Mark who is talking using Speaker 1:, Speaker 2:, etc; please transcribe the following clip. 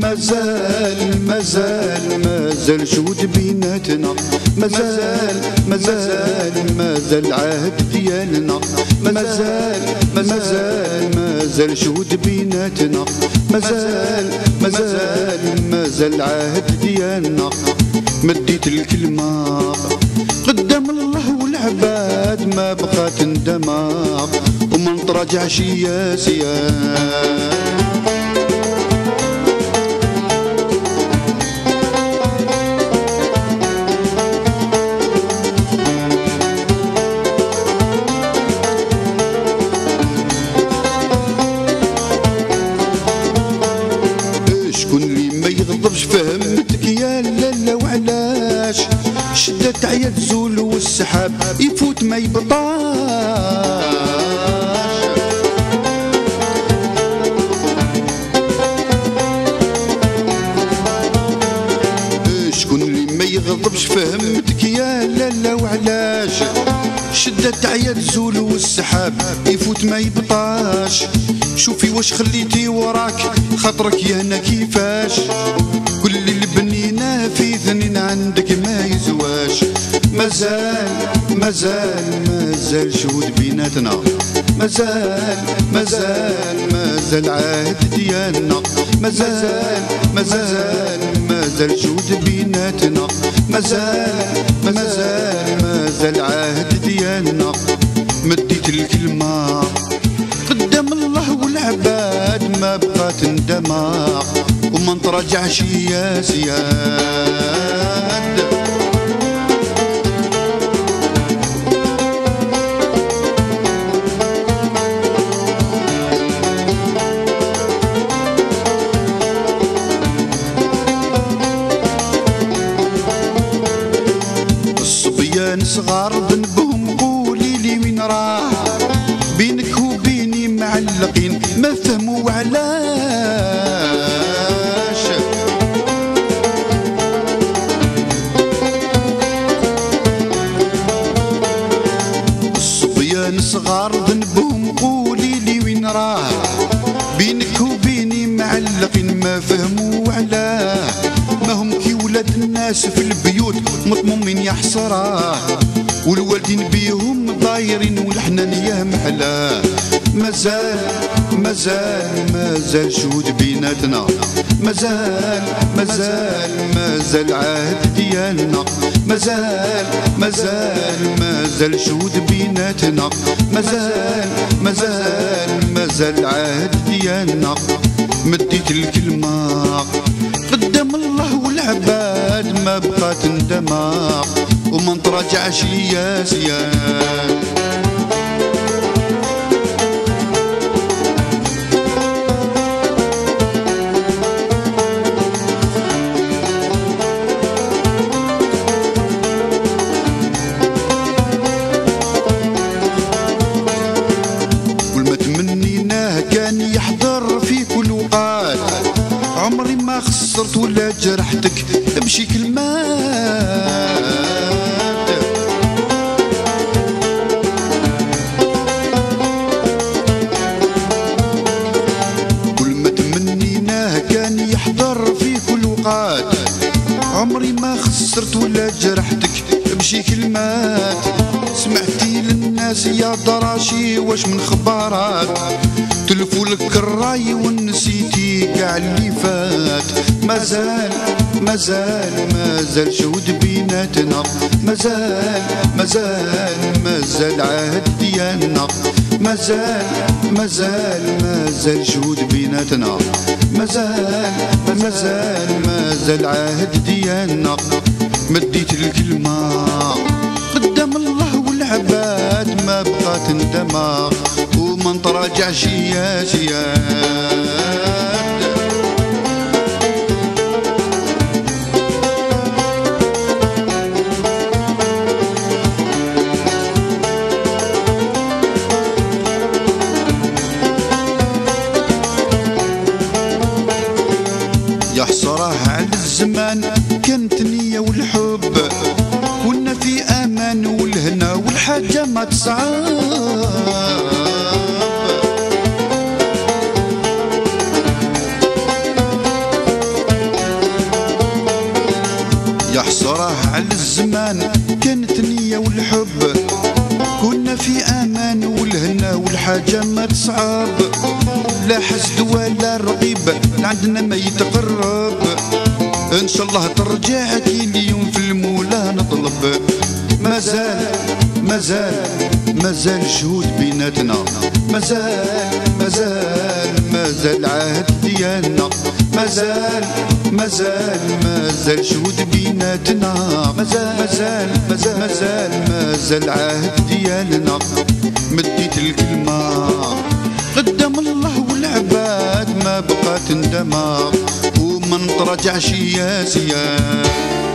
Speaker 1: مازال شهود بيناتنا، مازال عهد ديالنا، مازال شهود بيناتنا، مازال عهد ديالنا. مديت الكلمة قدام الله والعباد، ما بقى تندمى وما نتراجعش يا سياد. شكون اللي ما يغضبش فهمتك يا لالا وعلاش شدت عيا الزول والسحاب يفوت ما يبطاش. شكون اللي ما يغضبش فهمتك يا لالا وعلاش شدت عيا الزول والسحاب يفوت ما يبطاش. شوفي واش خليتي وراك خاطرك يا هنا كيفاش، كل اللي بنيناه في ذنين عندك ما يزواش. مازال شهود بيناتنا، مازال عهد ديالنا، مازال شهود بيناتنا، مازال عهد ديالنا. مديت الكلمة قدام الله والعباد، ما بقى تندمى وما نتراجعش يا سياد. الصبيان صغار ذنبهم قولي لي وين راح، بينك وبيني معلقين ما فهموا علاش. الصبيان صغار ذنبهم قولي لي وين راه، بينك وبيني معلقين ما فهموا علاه. ما هم كي ولاد الناس في البيوت مطمومين يا حسراه، والوالدين بيهم دايرين والحنان يا محلاه. مازال شهود بيناتنا، مازال عهد ديالنا، مازال شهود بيناتنا، مازال عهد ديالنا. مديت الكلمة قدام الله والعباد، ما بقى تندمى وما نتراجعش يا سياد. والما تمنيناه كان يحضر في كل وقات، عمري ما خسرت ولا جرحتك بشي كلمات. كل ما تمنيناه كان يحضر في كل وقات، عمري ما خسرت ولا جرحتك بشي كلمات. سمعتي للناس يا دراشي واش من خبارات، تلفوا لك الراي ونسيتي كاع اللي فات. مازال شهود بيناتنا، مازال عهد ديالنا، مازال شهود بيناتنا، مازال عهد ديالنا. مديت الكلمة قدام الله والعباد، ما بقى تندمى وما نتراجعش يا سياد. يا حسراه على الزمان كانت نية والحب، كنا في امان والهنا والحاجة ما تصعب. راه على الزمان كانت نية والحب، كنا في امان والهنا والحاجة ما تصعب، لا حسد ولا رقيب لعندنا ما يتقرب، ان شاء الله ترجع كي اليوم في المولى نطلب. مازال مازال مازال شهود بيناتنا، مازال عهد ديالنا، مازال شهود بيناتنا، مازال عهد ديالنا. مديت الكلمة قدام الله والعباد ما بقات ندمة وما نتراجعش يا زياد.